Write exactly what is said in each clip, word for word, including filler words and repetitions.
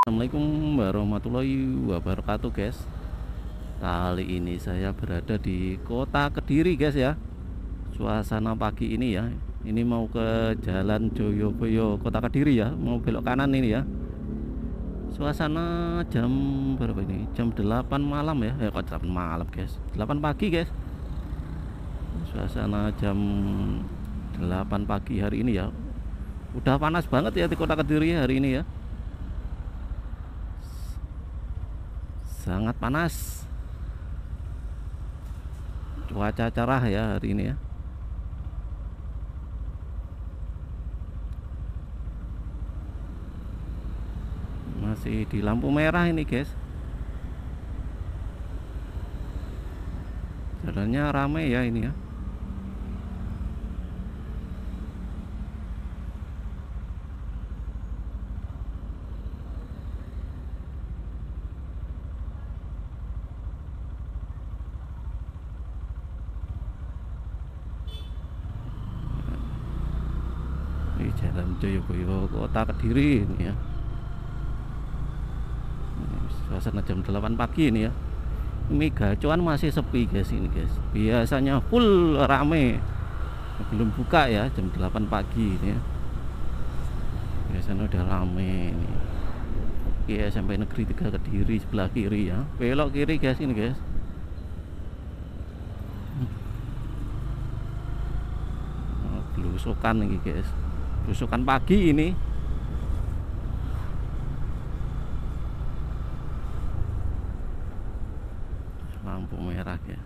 Assalamualaikum warahmatullahi wabarakatuh guys. Kali ini saya berada di kota Kediri guys ya. Suasana pagi ini ya. Ini mau ke Jalan Joyoboyo Kota Kediri ya. Mau belok kanan ini ya. Suasana jam berapa ini? Jam delapan malam ya. Eh kok delapan malam guys, delapan pagi guys. Suasana jam delapan pagi hari ini ya. Udah panas banget ya di kota Kediri hari ini ya. Sangat panas, cuaca cerah ya hari ini ya. Masih di lampu merah ini guys. Jalannya ramai ya ini ya. Di Jalan Joyoboyo Kota Kediri ini ya. Suasana jam delapan pagi ini ya. Ini gacuan masih sepi guys ini guys. Biasanya full rame. Belum buka ya jam delapan pagi ini ya. Biasanya udah rame ini. Ya sampai Negeri Tiga Kediri sebelah kiri ya. Belok kiri guys ini guys. Belusukan ini guys. Belusukan pagi ini. Lampu merah ya.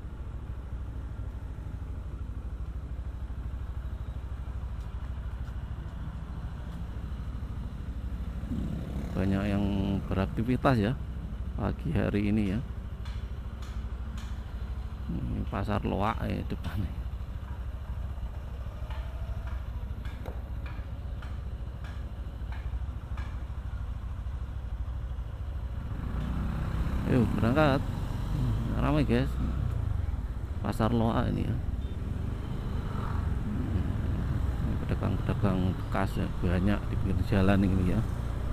Banyak yang beraktivitas ya pagi hari ini ya. Ini pasar loak ya depannya. Yuk berangkat. Ramai guys. Pasar loak ini ya. Pedagang-pedagang bekas ya, banyak di pinggir jalan ini ya.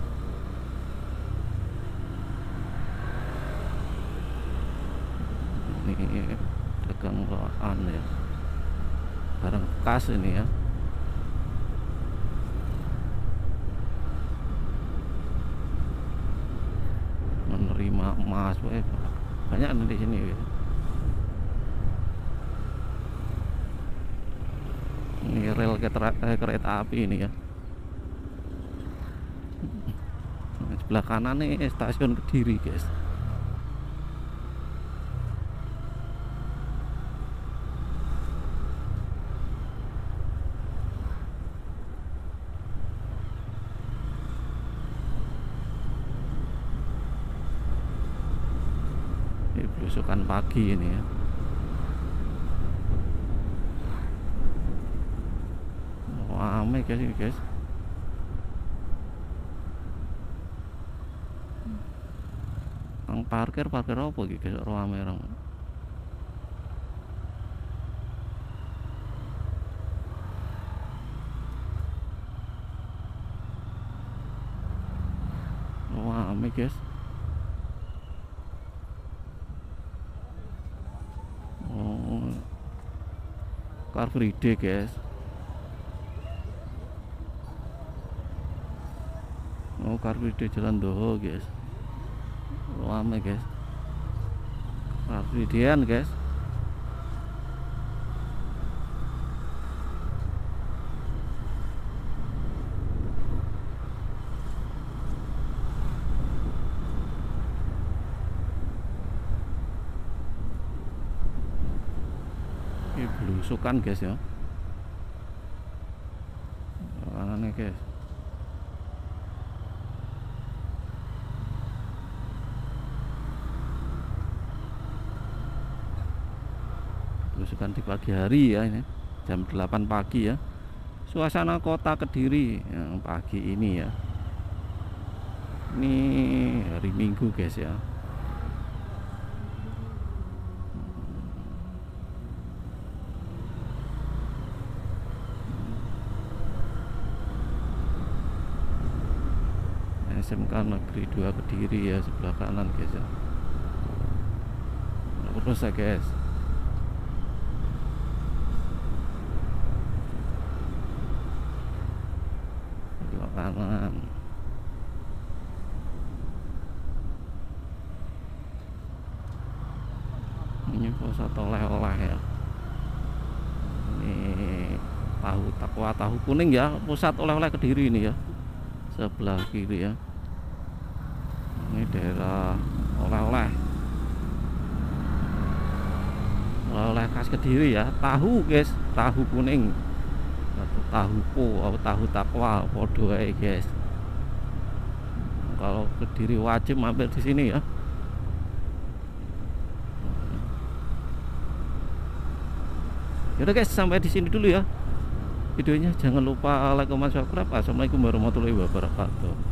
Ini pedagang loakan ya. Barang bekas ini ya. Menerima emas, eh, banyak di sini ya. Ini rel kereta, eh, kereta api ini ya. Nah, sebelah kanan nih stasiun Kediri guys. Ini belusukan pagi ini ya. Ramai guys ini guys. Ang parkir parkir apa gitu guys, ramai orang. Ramai guys. Oh, Car Free Day guys. Oh, Car Free Day Jalan Doho guys. Ramai guys. Car Free Day-an guys. Ini belusukan guys ya. Aneh guys. Belusukan di pagi hari ya ini. Jam delapan pagi ya. Suasana kota Kediri yang pagi ini ya. Ini hari Minggu guys ya. S M K Negeri dua Kediri ya, sebelah kanan guys ya. Terus ya guys, sebelah kanan. Ini pusat oleh-oleh ya. Ini tahu takwa tahu kuning ya, pusat oleh-oleh Kediri ini ya, sebelah kiri ya. Ini daerah oleh-oleh oleh khas Kediri ya, tahu guys, tahu kuning atau tahu po atau tahu takwa podo ae guys. Kalau Kediri wajib mampir di sini ya. Yaudah guys, sampai di sini dulu ya videonya. Jangan lupa like, comment, subscribe. Assalamualaikum warahmatullahi wabarakatuh.